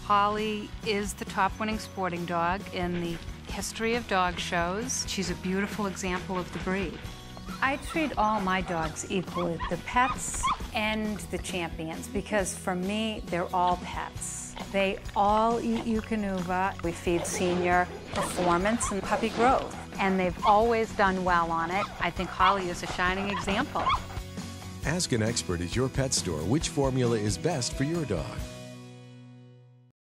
Holly is the top winning sporting dog in the history of dog shows. She's a beautiful example of the breed. I treat all my dogs equally, the pets and the champions, because for me, they're all pets. They all eat Eukanuba. We feed senior performance and puppy growth, and they've always done well on it. I think Holly is a shining example. Ask an expert at your pet store which formula is best for your dog.